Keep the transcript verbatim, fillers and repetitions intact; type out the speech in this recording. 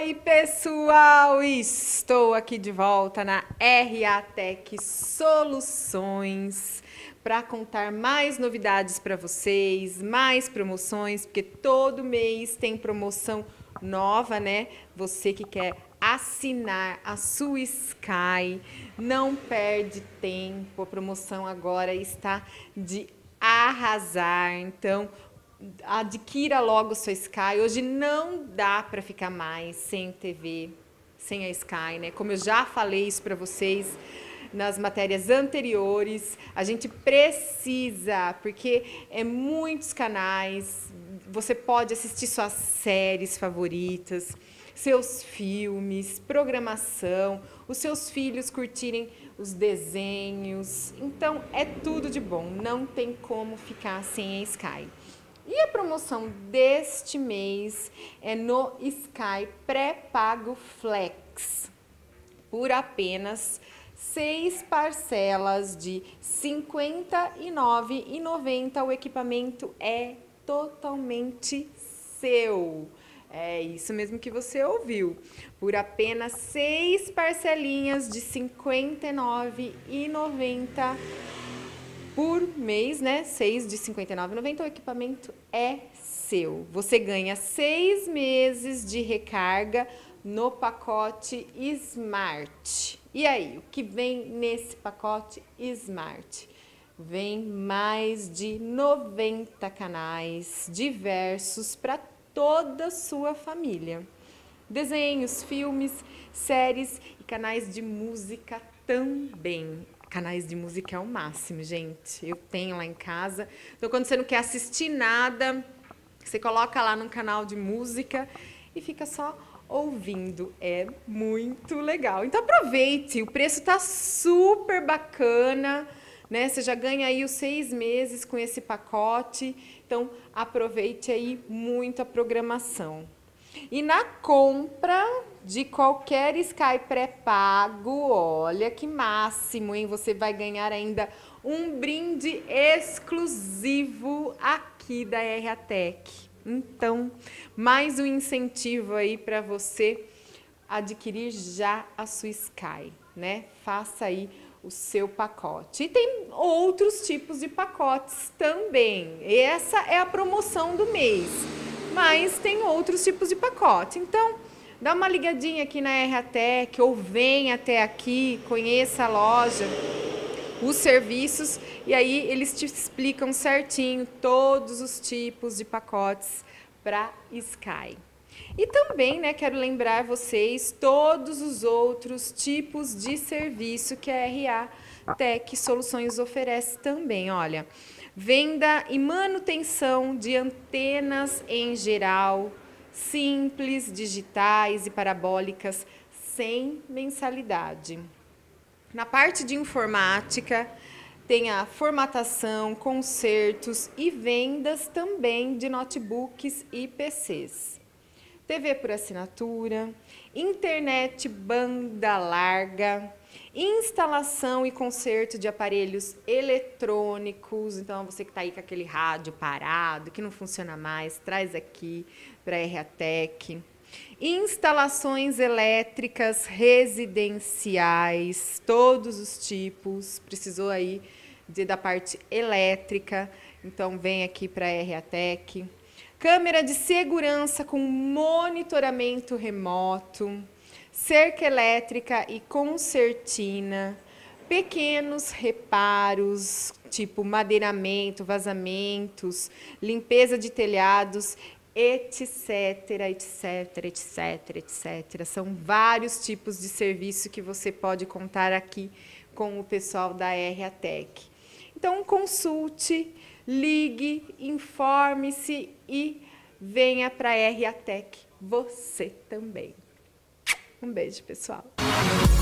Oi, pessoal! Estou aqui de volta na R A Tech Soluções para contar mais novidades para vocês, mais promoções, porque todo mês tem promoção nova, né? Você que quer assinar a sua Sky, não perde tempo. A promoção agora está de arrasar. Então, adquira logo sua Sky. Hoje não dá para ficar mais sem T V, sem a Sky, né? Como eu já falei isso para vocês nas matérias anteriores, a gente precisa, porque é muitos canais, você pode assistir suas séries favoritas, seus filmes, programação, os seus filhos curtirem os desenhos. Então, é tudo de bom, não tem como ficar sem a Sky. E a promoção deste mês é no Sky pré-pago Flex, por apenas seis parcelas de cinquenta e nove reais e noventa centavos. O equipamento é totalmente seu. É isso mesmo que você ouviu. Por apenas seis parcelinhas de cinquenta e nove reais e noventa centavos. Por mês, né? seis de cinquenta e nove reais e noventa centavos, o equipamento é seu. Você ganha seis meses de recarga no pacote Smart. E aí, o que vem nesse pacote Smart? Vem mais de noventa canais diversos para toda a sua família. Desenhos, filmes, séries e canais de música também. Canais de música é o máximo, gente. Eu tenho lá em casa. Então, quando você não quer assistir nada, você coloca lá num canal de música e fica só ouvindo. É muito legal. Então, aproveite. O preço tá super bacana, né? Você já ganha aí os seis meses com esse pacote. Então, aproveite aí muito a programação. E na compra de qualquer Sky pré-pago, olha que máximo, hein? Você vai ganhar ainda um brinde exclusivo aqui da R A Tech. Então, mais um incentivo aí para você adquirir já a sua Sky, né? Faça aí o seu pacote. E tem outros tipos de pacotes também. Essa é a promoção do mês. Mas tem outros tipos de pacote. Então, dá uma ligadinha aqui na R A Tech ou vem até aqui, conheça a loja, os serviços, e aí eles te explicam certinho todos os tipos de pacotes para Sky. E também, né, quero lembrar vocês todos os outros tipos de serviço que a R A Tech Soluções oferece também, olha. Venda e manutenção de antenas em geral, simples, digitais e parabólicas, sem mensalidade. Na parte de informática, tem a formatação, consertos e vendas também de notebooks e P Cs. T V por assinatura, internet banda larga, instalação e conserto de aparelhos eletrônicos. Então, você que está aí com aquele rádio parado, que não funciona mais, traz aqui para a R A Tech. Instalações elétricas residenciais, todos os tipos. Precisou aí de, da parte elétrica, então vem aqui para a R A Tech. Câmera de segurança com monitoramento remoto, cerca elétrica e concertina, pequenos reparos, tipo madeiramento, vazamentos, limpeza de telhados, etc, etc, etc, etcétera. São vários tipos de serviço que você pode contar aqui com o pessoal da R A Tech. Então, consulte, ligue, informe-se e venha para a R A Tech você também. Um beijo, pessoal.